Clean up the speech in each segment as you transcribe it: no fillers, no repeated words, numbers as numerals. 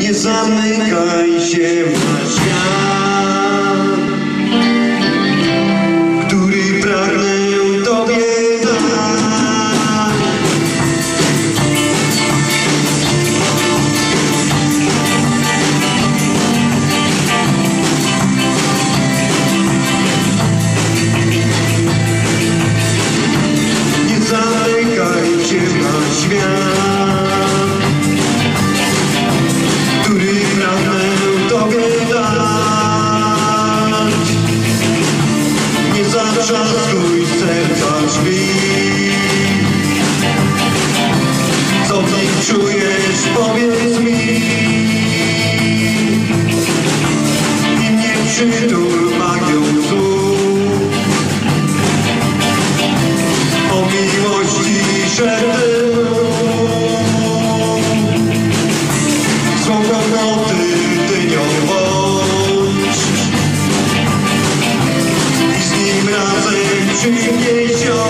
Nie zamykaj się na świat, który pragnę Tobie dać. Nie zamykaj się na świat, który pragnę Tobie dać. Nie zatrzaskuj serca drzwi. Co w nich czujesz, powiedz mi. I mnie przytul magią słów o miłości szeptem. Słowo dynią bądź i z nim razem przynieś ją.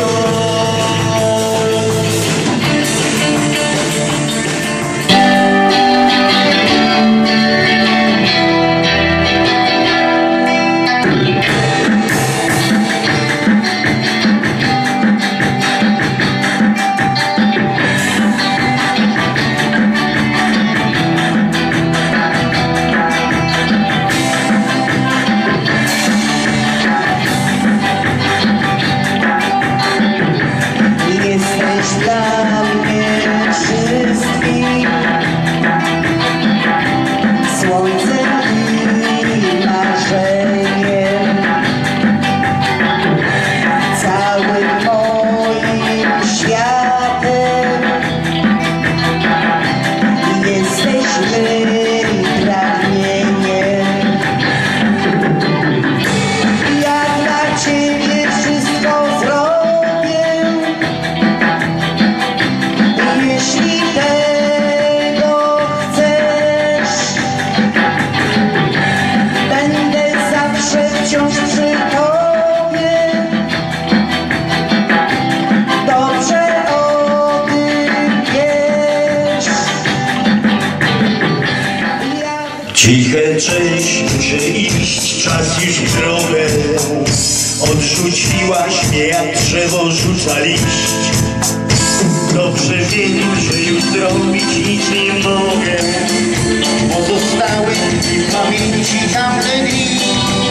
Ciche cześć, muszę iść, czas już w drogę. Odrzuciłaś mnie jak drzewo rzuca liść. Dobrze wiem, że już zrobić nic nie mogę. Pozostały mi w pamięci tamte dni,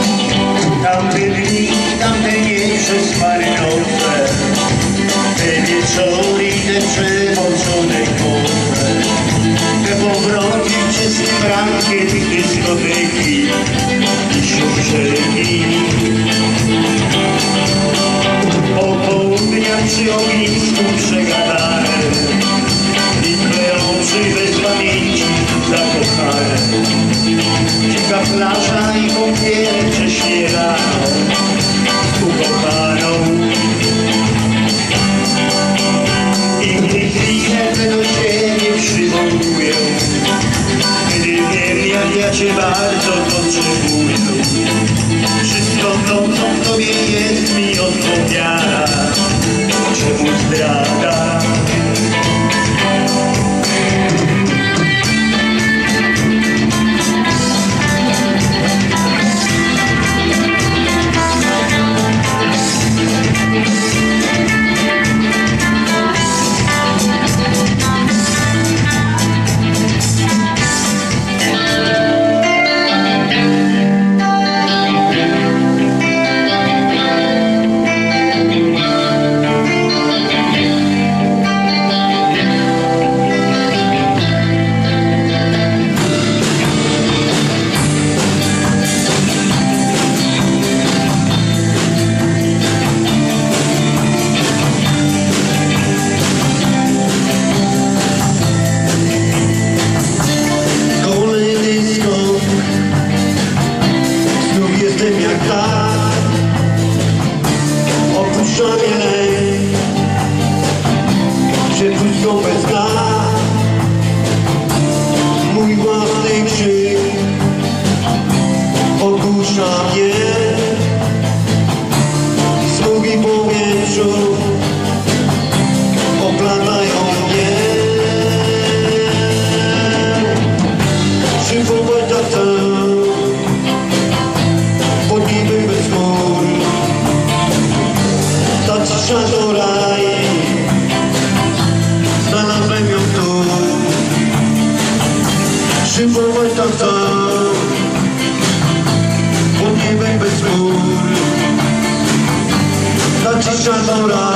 tamte nieprzespane noce, te wieczory i te przemoczone koce, te powroty czystym rankiem dyskoteki i siódmej. Popołudnia przy ognisku przegadane i twe oczy bez pamięci zakochane. Dzika plaża i kąpiel wcześnie rano z ukochaną. I gdy chwilę do ciebie przywołuję, gdy wiem, jak ja cię bardzo potrzebuję. Wszystko to, co w tobie jest, mi odpowiada. Czemu zdrada? przywołać tam sam pod niebem bez chmur. Ta cisza to